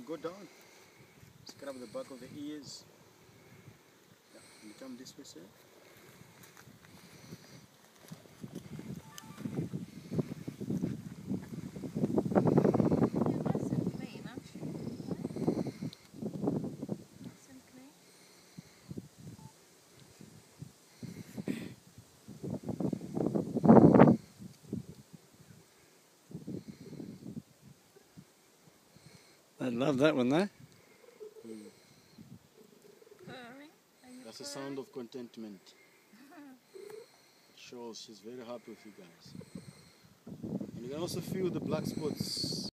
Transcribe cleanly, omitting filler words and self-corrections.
go down, scrub the back of the ears. Yeah, you come this way, sir. I love that one there. That's a sound of contentment. It shows she's very happy with you guys. And you can also feel the black spots.